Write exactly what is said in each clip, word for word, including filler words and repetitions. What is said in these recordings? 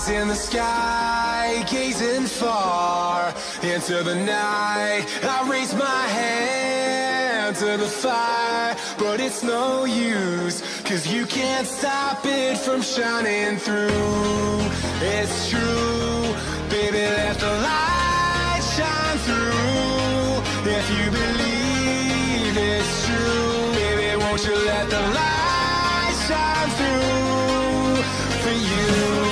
in the sky, gazing far into the night. I raise my hand to the fire, but it's no use, 'cause you can't stop it from shining through. It's true, baby, let the light shine through. If you believe it's true, baby, won't you let the light shine through for you.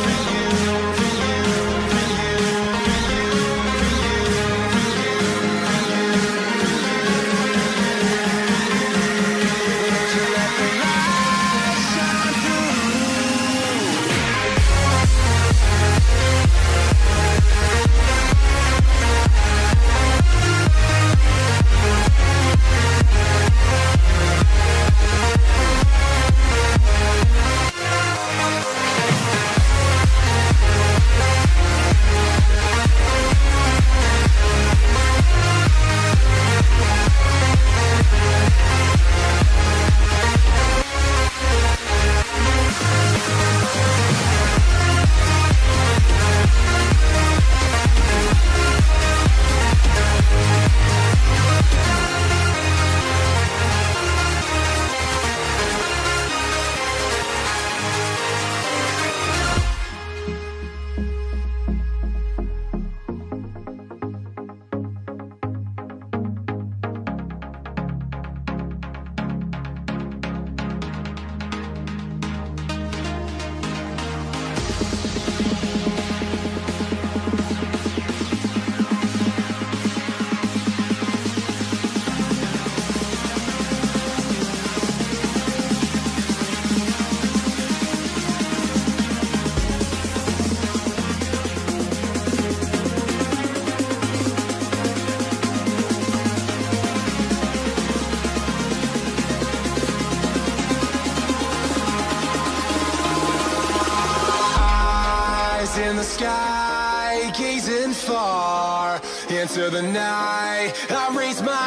In the sky, gazing far into the night. I raise my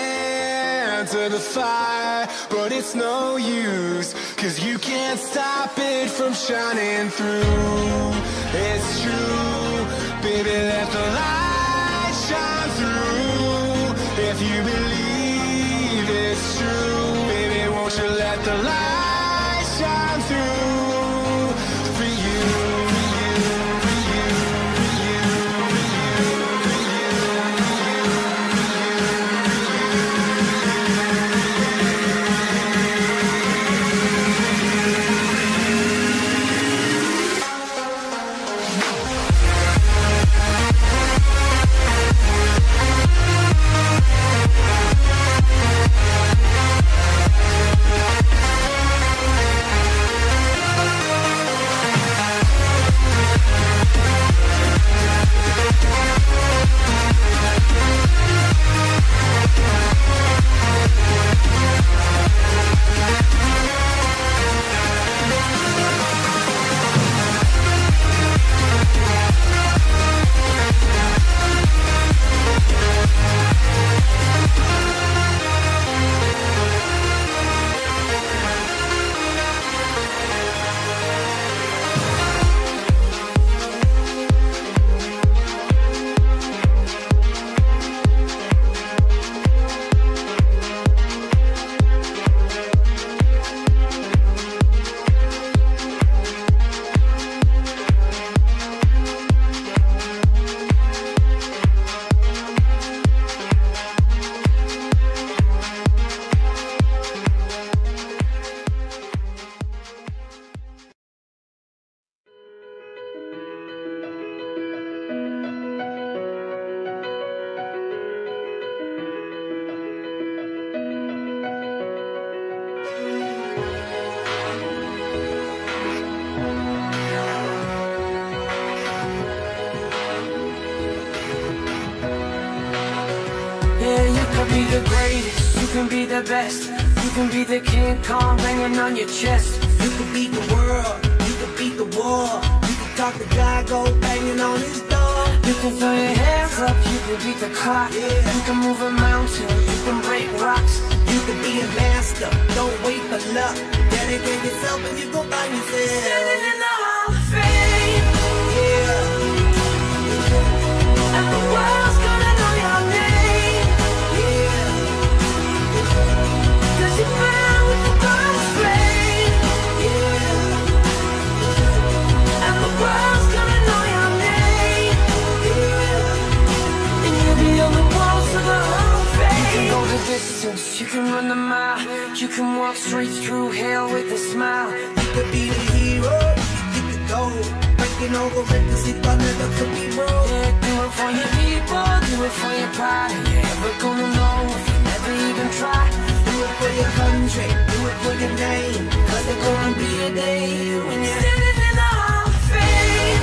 hand to the fire, but it's no use, 'cause you can't stop it from shining through. It's true, baby, let the light shine through. If you believe it's true, baby, won't you let the light shine through for you. be the greatest, you can be the best. You can be the King Kong banging on your chest. You can beat the world, you can beat the war. You can talk to God, go banging on his door. You can throw your hands up, you can beat the clock. Yeah. You can move a mountain, you can break rocks. You can be a master, don't wait for luck. Dedicate yourself and you gon' find yourself Standing in the Hall of Fame. run the mile. You can walk straight through hell with a smile. You could be the hero, you get the gold. Breaking over records you thought never could be broke. Yeah, do it for your people, do it for your pride. And you're ever gonna know if you never even try. Do it for your country, do it for your name. Cause there's gonna be a day when you're standing in the Hall of Fame.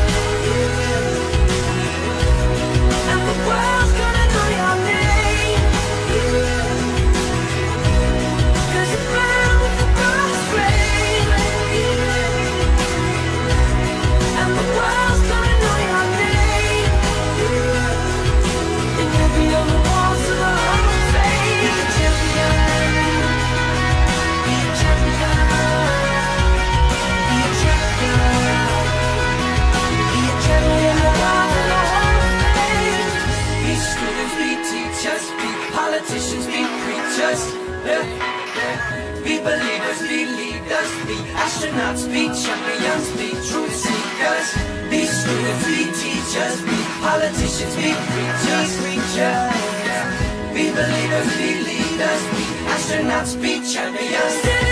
yeah. And the world's gonna know your name. Yeah. Cause you burn with the cross flame. Yeah. And the world's gonna know your name. Yeah. And you'll be on the walls of the Hall of Fame. Be a champion. Be a champion. Be a champion. Be a champion. The walls of the Hall of Fame. Be students, be teachers, be politicians, be preachers. Yeah, yeah. Be believers, be leaders, be astronauts, be champions, be truth seekers. Be students, be teachers, be politicians, be preachers, preachers. Yeah. Be believers, be leaders, be astronauts, be champions.